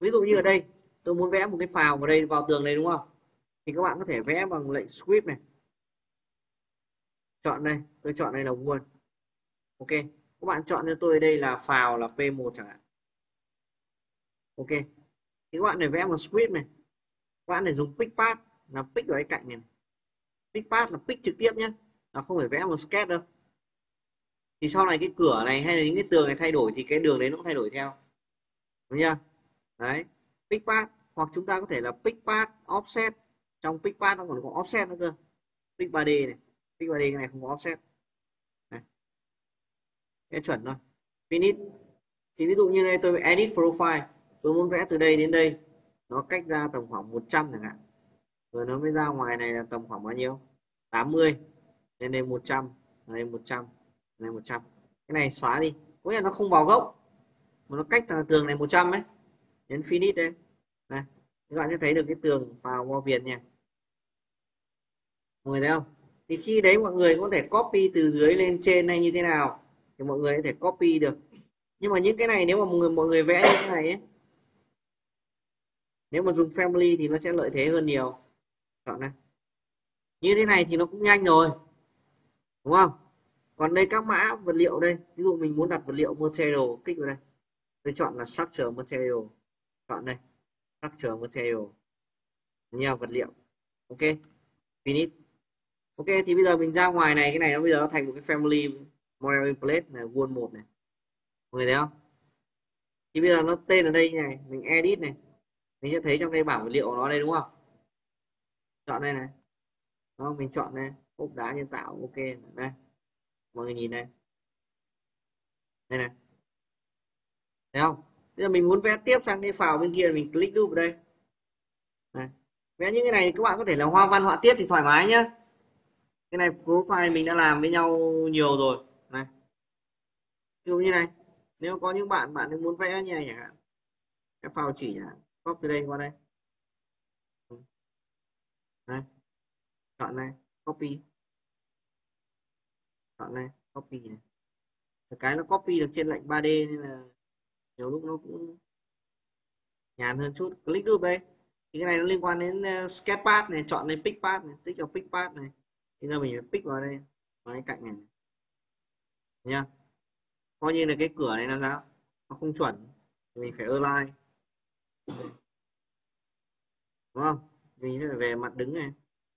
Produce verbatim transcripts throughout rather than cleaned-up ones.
Ví dụ như ở đây tôi muốn vẽ một cái phào vào đây, vào tường này đúng không, thì các bạn có thể vẽ bằng lệnh script này, chọn đây, tôi chọn đây là word. Ok, các bạn chọn cho tôi đây là phào là pê một chẳng hạn. Ok, thì các bạn này vẽ một script này, các bạn này dùng pick path là pick vào cái cạnh này, pick path là pick trực tiếp nhé, là không phải vẽ một sketch đâu. Thì sau này cái cửa này hay là những cái tường này thay đổi thì cái đường đấy nó cũng thay đổi theo, đúng chưa? Đấy, pick path, hoặc chúng ta có thể là pick path offset, trong pick path nó còn có offset nữa cơ, pick ba D này, pick ba D cái này không có offset này, cái chuẩn thôi. Finish, thì ví dụ như đây tôi edit profile, tôi muốn vẽ từ đây đến đây, nó cách ra tầm khoảng một trăm chẳng hạn, rồi nó mới ra ngoài này là tầm khoảng bao nhiêu, tám mươi, lên đây một trăm, đây một trăm, đây một trăm. Cái này xóa đi, có nghĩa là nó không vào gốc mà nó cách tường này một trăm ấy. Nhấn finish đây này, các bạn sẽ thấy được cái tường vào vo viền nha, mọi người thấy không? Thì khi đấy mọi người có thể copy từ dưới lên trên hay như thế nào thì mọi người có thể copy được. Nhưng mà những cái này nếu mà mọi người mọi người vẽ như thế này ấy, nếu mà dùng family thì nó sẽ lợi thế hơn nhiều. Chọn này, như thế này thì nó cũng nhanh rồi, đúng không? Còn đây các mã vật liệu đây, ví dụ mình muốn đặt vật liệu material, kích vào đây, tôi chọn là structure material, chọn đây structure material nha, vật liệu. Ok, finish. Ok, thì bây giờ mình ra ngoài này, cái này nó bây giờ nó thành một cái family model plate này, wall một này, mọi người thấy không? Thì bây giờ nó tên ở đây như này, mình edit này, mình sẽ thấy trong đây bảng vật liệu của nó đây, đúng không? Chọn đây này, đó, mình chọn đây ốp đá nhân tạo. Ok, đây mọi người nhìn đây, đây này, thấy không? Bây giờ mình muốn vẽ tiếp sang cái phào bên kia, mình click giúp vào đây này. Vẽ những cái này các bạn có thể là hoa văn họa tiết thì thoải mái nhá, cái này profile mình đã làm với nhau nhiều rồi này. Ví dụ như này, nếu có những bạn bạn muốn vẽ như này chẳng hạn, cái phào chỉ là copy từ đây qua đây, đây chọn này copy, chọn này copy này, cái nó copy được trên lệnh ba D nên là nhiều lúc nó cũng nhàn hơn chút. Click giúp đây, thì cái này nó liên quan đến uh, sketchpad này, chọn lên pick path này, tích vào pick path này, thì giờ mình phải pick vào đây, vào cái cạnh này nha. Coi như là cái cửa này là sao, nó không chuẩn thì mình phải align, đúng không? Mình phải về mặt đứng này,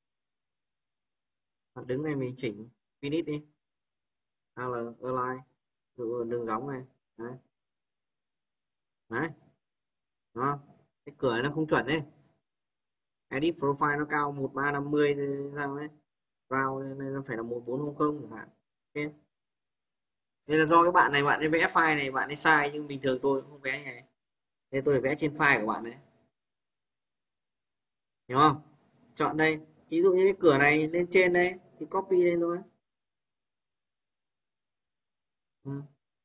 mặt đứng này mình chỉnh finish đi, hay là align đường giống này, đấy đấy, đúng không? Cái cửa này nó không chuẩn đấy, edit profile nó cao một ba năm mươi sao ấy, vào nên nó phải là một bốn không không chẳng hạn. Ok, nên là do các bạn này bạn ấy vẽ file này bạn ấy sai, nhưng bình thường tôi cũng không vẽ như này, nên tôi phải vẽ trên file của bạn đấy, hiểu không? Chọn đây, ví dụ như cái cửa này lên trên đây thì copy lên thôi. Ừ.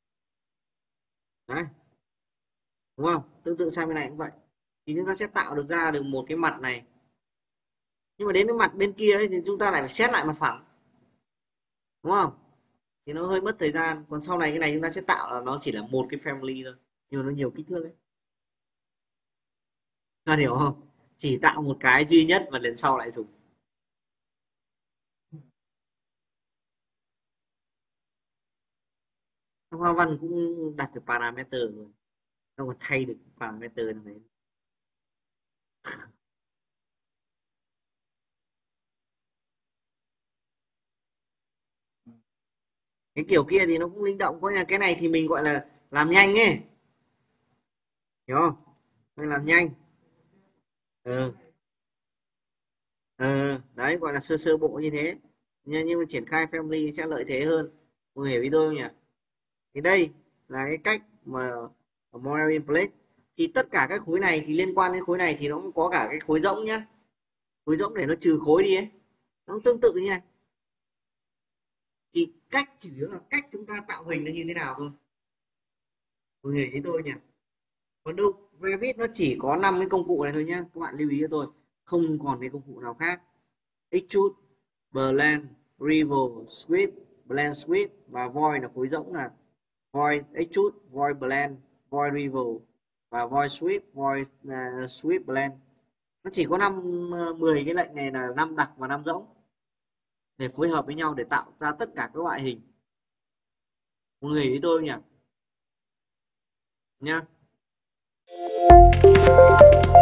Đấy, đúng không? Tương tự sang bên này cũng vậy, thì chúng ta sẽ tạo được ra được một cái mặt này, nhưng mà đến cái mặt bên kia ấy, thì chúng ta lại phải xét lại mặt phẳng, đúng không? Thì nó hơi mất thời gian. Còn sau này cái này chúng ta sẽ tạo là nó chỉ là một cái family thôi, nhưng mà nó nhiều kích thước ấy, ta hiểu không? Chỉ tạo một cái duy nhất và lần sau lại dùng. Trong Hoa Văn cũng đặt được parameter rồi, nó còn thay được parameter này. Cái kiểu kia thì nó cũng linh động, có là cái này thì mình gọi là làm nhanh ấy, hiểu không? Mình làm nhanh. Ừ. Ừ. Đấy gọi là sơ sơ bộ như thế, nhưng nhưng mà triển khai family sẽ lợi thế hơn, mọi người hiểu ý tôi không nhỉ? Thì đây là cái cách mà model plate, thì tất cả các khối này thì liên quan đến khối này thì nó cũng có cả cái khối rỗng nhá, khối rỗng để nó trừ khối đi ấy, nó cũng tương tự như này. Thì cách chủ yếu là cách chúng ta tạo hình nó như thế nào thôi, mọi người ý tôi nhỉ? Còn đâu Revit nó chỉ có năm cái công cụ này thôi nhá, các bạn lưu ý cho tôi, không còn cái công cụ nào khác. Extrude, Blend, Revolve, Sweep, Blend Sweep và Void là khối rỗng, là Void Extrude, Void Blend, Void Revolve. và void sweep, void uh, sweep blend. Nó chỉ có năm mười cái lệnh này là năm đặc và năm rỗng để phối hợp với nhau để tạo ra tất cả các loại hình. Mọi người hiểu ý tôi không nhỉ? Nhá.